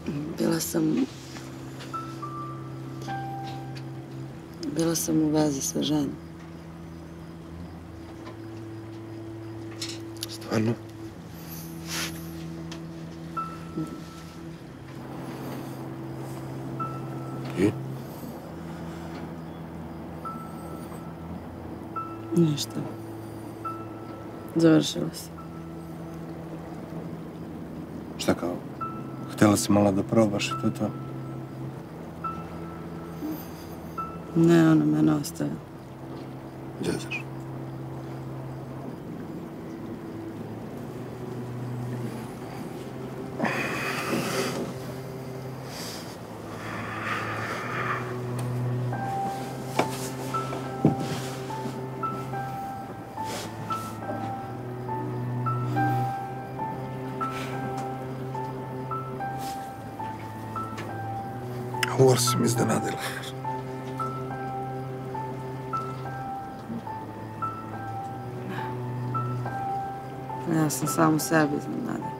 Bila sam... Bila sam u vezi sa ženom. Stvarno? I? Ništa. Završila se. Šta kao? Htjela si malo da probaš i to je to? Ne, ona mene ostavila. Djezaš. Uvar si mi iznenadila. Ja sam samo sebi iznenadila.